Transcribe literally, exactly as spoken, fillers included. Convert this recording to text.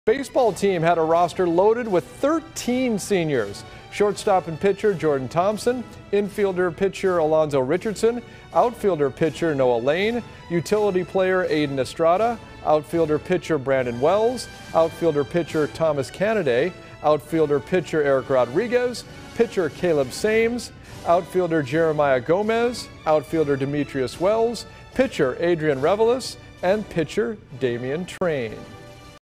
Baseball team had a roster loaded with thirteen seniors. Shortstop and pitcher Jordan Thompson, infielder pitcher Alonzo Richardson, outfielder pitcher Noah Lane, utility player Aiden Estrada, outfielder pitcher Brandon Wells, outfielder pitcher Thomas Canaday, outfielder pitcher Eric Rodriguez, pitcher Caleb Sames, outfielder Jeremiah Gomez, outfielder Demetrius Wells, pitcher Adrian Revelis, and pitcher Damian Train.